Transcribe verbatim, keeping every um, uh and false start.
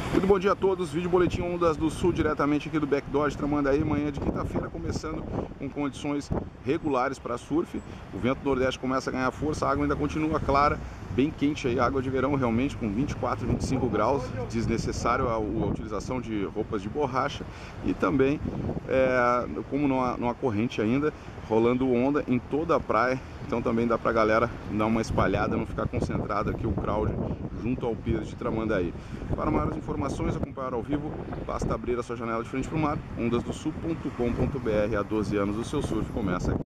Muito bom dia a todos, vídeo Boletim Ondas do Sul, diretamente aqui do Back Dodge Tramandaí, manhã de quinta-feira, começando com condições regulares para surf. O vento nordeste começa a ganhar força, a água ainda continua clara, bem quente aí, água de verão realmente, com vinte e quatro, vinte e cinco graus, desnecessário a, a utilização de roupas de borracha e também, é, como não há, não há corrente ainda, rolando onda em toda a praia, então também dá pra galera dar uma espalhada, não ficar concentrado aqui o crowd junto ao pier de Tramandaí. Para maiores informações, acompanhar ao vivo, basta abrir a sua janela de frente para o mar, ondasdosul ponto com ponto br. Há doze anos o seu surf começa aqui.